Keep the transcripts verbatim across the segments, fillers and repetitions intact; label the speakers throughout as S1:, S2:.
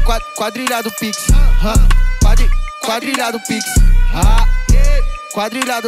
S1: Quadrilhado Pix, quadri, quadrilhado Pix, quadrilhado.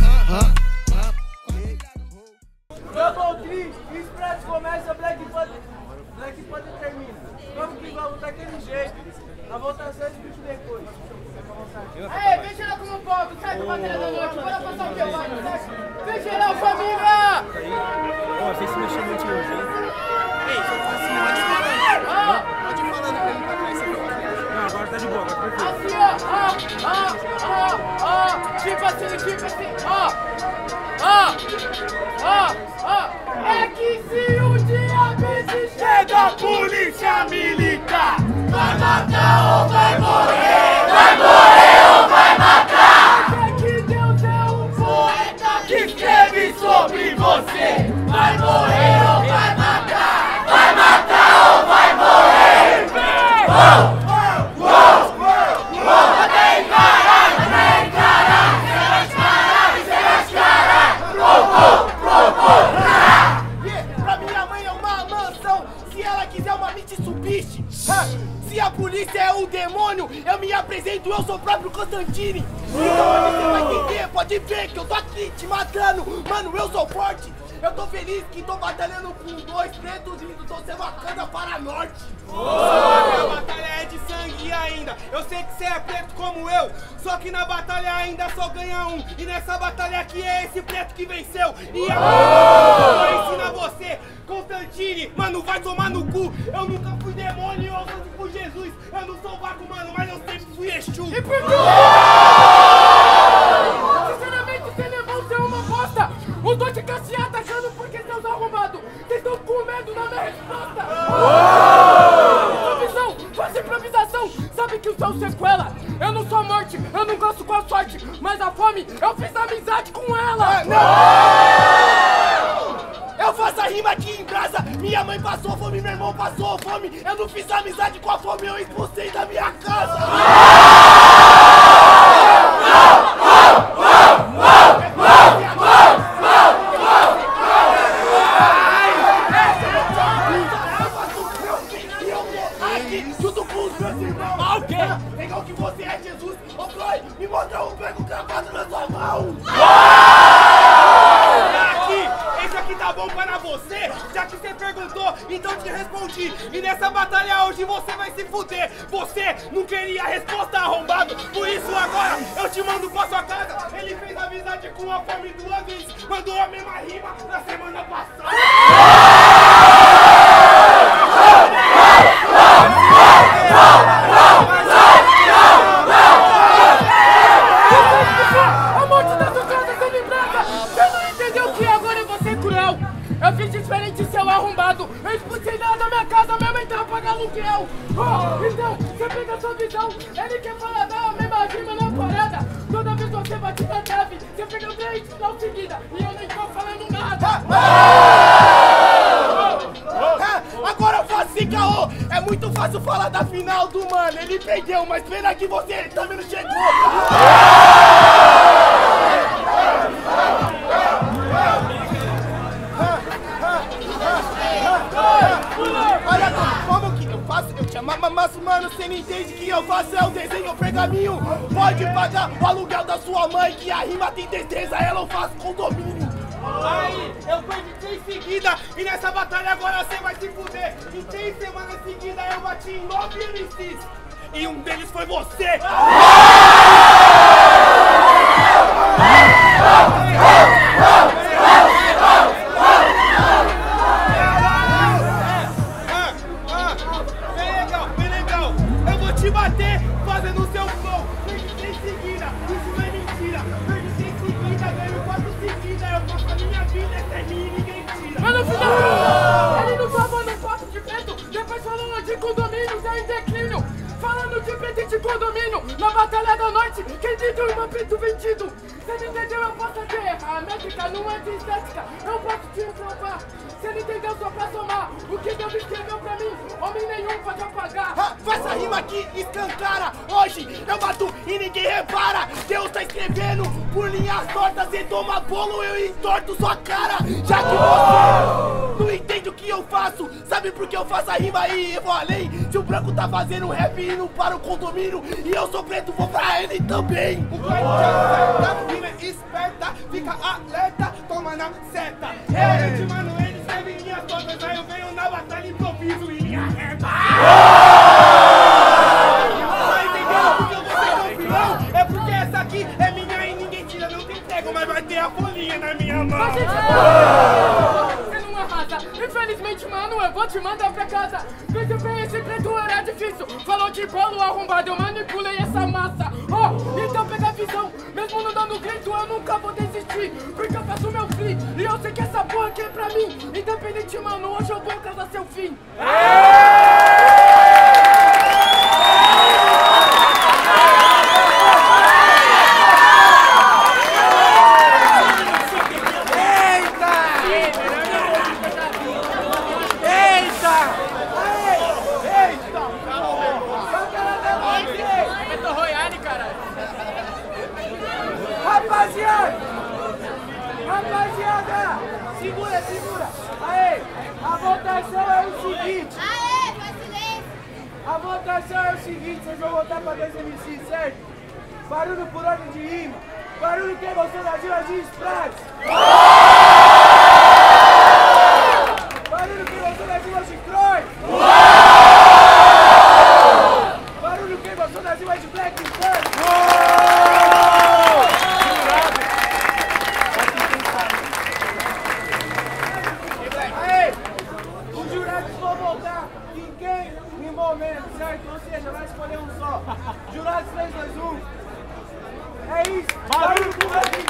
S2: Double Tree, Express começa, Black Panther, Black Panther termina. Vamos que vamos, daquele jeito. A votação explica depois. Aê, vem geral como povo, sai do bateria da noite, bora passar o que eu mano, certo? Vem geral, família!
S3: Ó, vocês se mexeram muito hoje, hein?
S4: Ei, só tá assim, pode falar. Pode ir falando pra ele pra trás, você vai.
S3: Não, agora tá de boa, agora tá perfeito.
S2: Assim, ó, ó, ó, ó, tipo assim, tipo assim, ó, ó, ó, ó. É que se um dia me chega a polícia militar, vai matar ou vai morrer, vai morrer ou vai matar. É que Deus é um poeta que escreve sobre você, vai morrer ou vai matar, vai matar ou vai morrer. Oh! Se a polícia é o demônio, eu me apresento, eu sou o próprio Constantine. Então você vai entender, pode ver que eu tô aqui te matando. Mano, eu sou forte. Eu tô feliz que tô batalhando com dois pretos indo do Wakanda para norte.
S5: Oh! A batalha é de sangue ainda. Eu sei que você é preto como eu, só que na batalha ainda só ganha um. E nessa batalha aqui é esse preto que venceu. E a oh! Vou ensinar você, Constantine, mano, vai tomar no cu. Eu nunca fui demônio, eu sou tipo Jesus. Eu não sou vago, mano, mas eu sempre fui Exu.
S2: E por quê? Sinceramente, você levou ser uma bosta. Os dois de casseata achando porque seus arrombados. Vocês estão com medo da minha resposta. Oh! Improvisão, faz improvisação. Sabe que o seu sequela. Eu não sou morte, eu não gosto com a sorte. Mas a fome, eu fiz amizade com ela. Não! Eu faço a rima aqui em brasa. Minha mãe passou fome, meu irmão passou fome. Eu não fiz amizade com a fome, eu expulsei da minha casa. Junto com os meus irmãos. Ah, o quê? Legal que você é Jesus. Ô, Chloe, me mostra um prego cravado na sua mão.
S5: Aqui, esse aqui tá bom para você, já que você perguntou, então te respondi. E nessa batalha hoje você vai se fuder. Você não queria a resposta, arrombado. Por isso agora eu te mando pra sua casa. Ele fez amizade com a fome duas vezes, mandou a mesma rima na semana passada. A morte da sua casa, seu lembrada. Você não entendeu que agora eu vou ser cruel. Eu fiz diferente, seu arrombado. Eu expulsei nada da minha casa, mesmo entrar pra pagar aluguel. Oh, então, você pega a sua visão. Ele quer falar da mesma rima na parada. Toda vez você bate na trave, você pega o três logo seguida. E eu nem tô falando nada. Agora eu faço esse caô. É muito fácil falar da final do mano. Ele perdeu, mas pena que você ele também não chegou. Olha como que eu faço, eu te amava, mas mano, você não entende que eu faço é o desenho, o pergaminho. Pode pagar o aluguel da sua mãe, que a rima tem destreza, ela eu faço condomínio. Aí, eu perdi três seguidas e nessa batalha agora você vai se fuder. Em três semanas seguidas eu bati em nove M Cs e um deles foi você. Bem legal, bem legal. Eu vou te bater fazendo o seu flow. Perdi três seguidas, isso não é mentira. Perdi três seguidas, ganho quatro seguidas. Eu faço a minha vida, essa é minha e ninguém tira. Mas no final, ele não tava no papo de preto. Depois falando de condomínio, já em declínio. Falando de preto e de condomínio. Na batalha da noite, quem disse o irmão preto vendido? Você não entendeu, eu posso ter. A métrica não é de estética, eu posso te provar. Você não entendeu, só pra somar. O que Deus escreveu pra mim, homem nenhum pode apagar. Ah, faz essa rima aqui, escancara. Hoje eu bato e ninguém repara. Deus tá escrevendo por linhas tortas. Você toma bolo, eu entorto sua cara. Já que você não entende o que eu faço, sabe por que eu faço a rima aí? Eu vou além. Se o branco tá fazendo rap indo para o condomínio. E eu sou preto, vou pra ele também. O pai de rima é esperta, fica alerta, toma na seta. Ei, gente, mano, eles servem minhas todas, aí eu venho na batalha, improviso e linha reta. Tá entendendo porque eu vou ser campeão? É porque essa aqui é minha e ninguém tira, não tem prego, mas vai ter a folhinha na minha mão.
S2: Você não arrasa. Infelizmente, mano, eu vou te mandar pra casa. Veja bem, esse preto era difícil. Falou de bolo arrombado, eu manipulei essa massa. Oh, então pega a visão. Mesmo não dando grito, eu nunca vou desistir. Porque eu faço meu free. E eu sei que essa porra aqui é pra mim. Independente, mano, hoje eu vou causar seu fim.
S6: Rapaziada! Rapaziada! Segura, segura! Aê! A votação é o seguinte!
S7: Aê, faz silêncio!
S6: A votação é o seguinte, vocês vão votar pra dois M Cs, certo? Barulho por ordem de rima! Barulho quem gostou das rimas de Sprax! Barulho quem gostou das rimas de Troy! Barulho quem gostou das rimas de Black Panther! Certo? Ou seja, vai escolher um só. Jurados três, dois, um. É isso. Barulho pro Black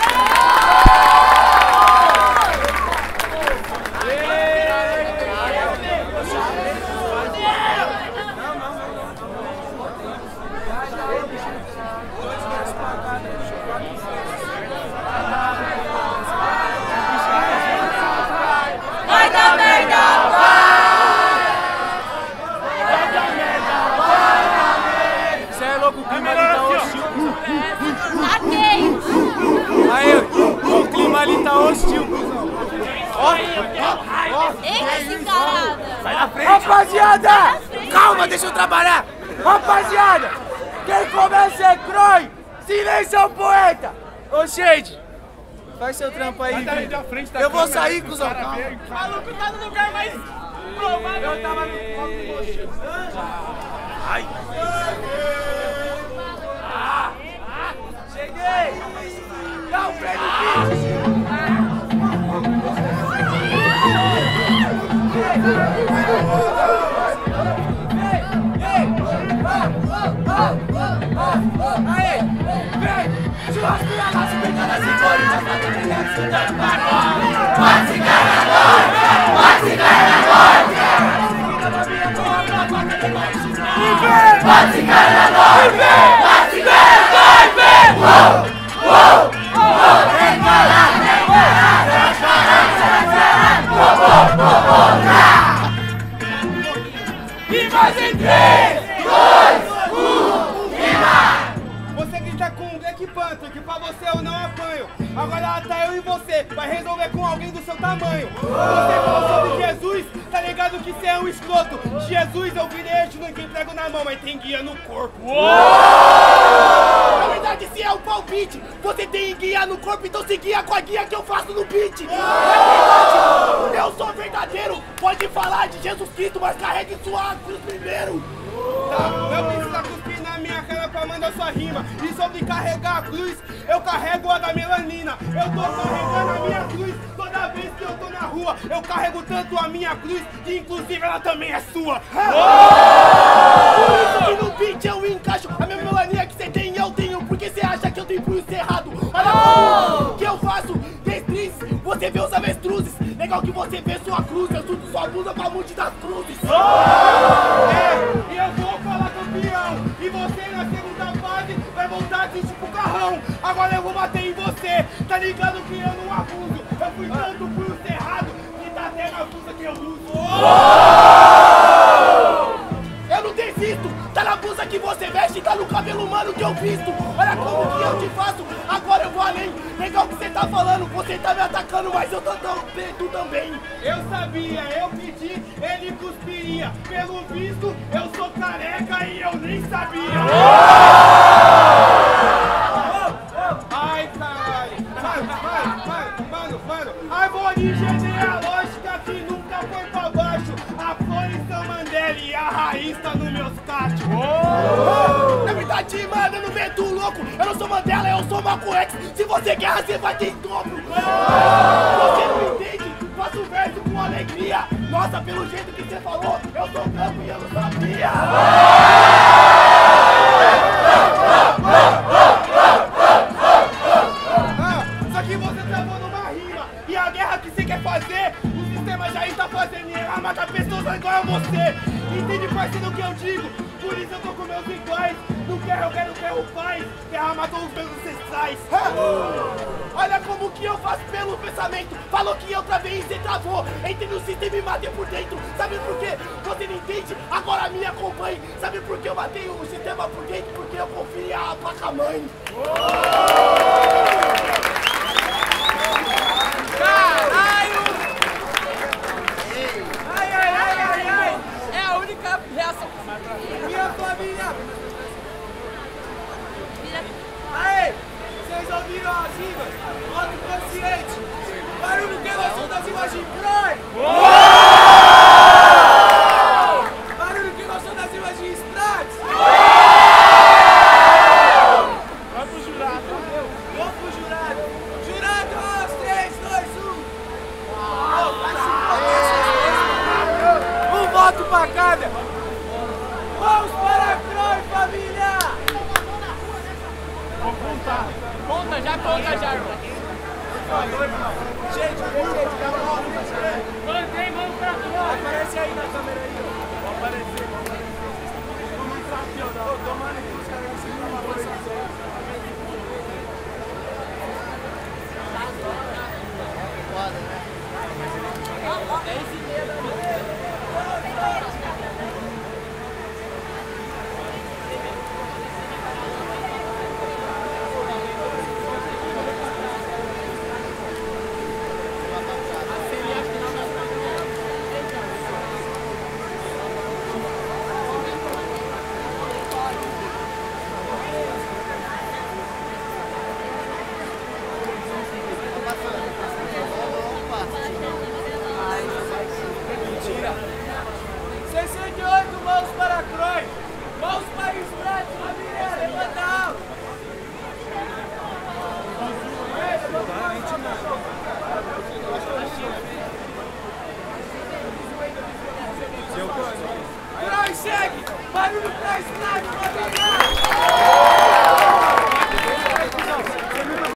S7: Vai dar merda!
S3: O clima ali tá hostil. Aí, o clima ali tá hostil, cuzão. Ó, ó,
S7: Eita, encarada!
S3: sai na frente.
S6: Rapaziada!
S3: Calma, deixa eu trabalhar.
S6: Rapaziada! Quem começa é Croy! Silêncio ao poeta!
S3: Ô, Shade, faz seu trampo aí,
S5: Tá aí
S3: filho.
S5: da frente da
S3: Eu vou
S5: câmera,
S3: sair,
S5: que
S3: cuzão.
S5: os cara
S3: Calma.
S5: veio,
S2: O maluco tá no lugar mais provável.
S5: Eu tava no foco com você.
S3: Ai.
S6: Cheguei! Dá o prêmio Pitch! Aê! Vem! Churrasco na nossa pegada assim, Corinthians, pra ter que escutar agora! Pode ficar agora! Pode ficar agora! Pode ficar agora! Pode ficar agora! Uou! Uou! Vem cá! Vem cá! E mais em três, dois, um, rima!
S5: Você grita com o Black Panther, que pra você eu não apanho. Agora tá eu e você, vai resolver com alguém do seu tamanho. Você falou sobre Jesus, tá ligado que cê é um escroto. Jesus eu virei arte, não tem prego na mão, mas tem guia no corpo. Na verdade, se é o palpite, você tem guia no corpo, então se guia com a guia que eu faço no beat. Na verdade, eu sou verdadeiro, pode falar de Jesus Cristo, mas carregue sua cruz primeiro. Tá, não precisa cuspir na minha cara pra mandar sua rima. E sobre carregar a cruz, eu carrego a da melanina. Eu tô carregando a minha cruz toda vez que eu tô na rua. Eu carrego tanto a minha cruz, que inclusive ela também é sua. Por isso que no beat eu encaixo a minha melanina que você tem, eu tenho. Porque você acha que eu tenho punho cerrado. Olha como que eu faço destriz, você vê os avestruzes. Legal que você vê sua cruz, eu subo sua blusa pra monte das cruzes. É, e eu vou falar campeão. E você na segunda fase vai voltar assim tipo carrão. Agora eu vou bater em você, tá ligado que eu não abuso. Eu fui tanto punho cerrado que tá até na blusa que eu uso. Eu não desisto, tá na que você veste tá no cabelo humano que eu visto. Olha como que eu te faço, agora eu vou além. Legal que você tá falando, você tá me atacando, mas eu tô tão preto também. Eu sabia, eu pedi, ele cuspiria. Pelo visto, eu sou careca e eu nem sabia. Ai, caralho. Mano, mano, mano, mano, mano. Árvore genealógica que nunca foi pra baixo. A Floresta Mandela e a raiz tá nos meus cachos. Na verdade, mano, eu não meto louco. Eu não sou Mandela, eu sou Malcolm X. Se você guerra, você vai ter em dobro. Você não entende? Faço verso com alegria. Nossa, pelo jeito que você falou, eu sou branco e eu não sabia. Ah, só que você travou numa rima. E a guerra que você quer fazer, o sistema já está fazendo e ela mata pessoas igual a você. Entende, parceiro, o que eu digo? Por isso eu tô com meus iguais. Não quero, eu quero ter o pai. Guerra matou os meus ancestrais. Olha como que eu faço pelo pensamento. Falou que eu travei e você travou. Entre no sistema e matei por dentro. Sabe por quê? Você não entende? Agora me acompanhe. Sabe por que eu matei o sistema por dentro? Porque eu conferi a placa-mãe.
S6: Caralho! Ai, ai, ai, ai, ai! É a única reação. Minha família! Aê! Vocês ouviram as rimas? Voto consciente! Barulho que gostou das imagens Prime! Barulho que gostou das imagens Strats!
S3: Vai pro jurado.
S6: Vou pro jurado! Jurado! três, dois, um! Um voto pra cada! Vamos para a Croy, família!
S3: Vou contar.
S6: Conta, já conta já, irmão! Gente, gente, calma!
S3: Mantém, vamos pra fora.
S6: Aparece aí na câmera aí, ó!
S3: Vou aparecer. Vamos entrar aqui, ó. Tô tomando aqui os caras assim pra uma coisa.
S6: sessenta e oito mãos para a Croy! Mãos para o Strat, família! Levanta alto! Croy, segue! Barulho para Strat, família!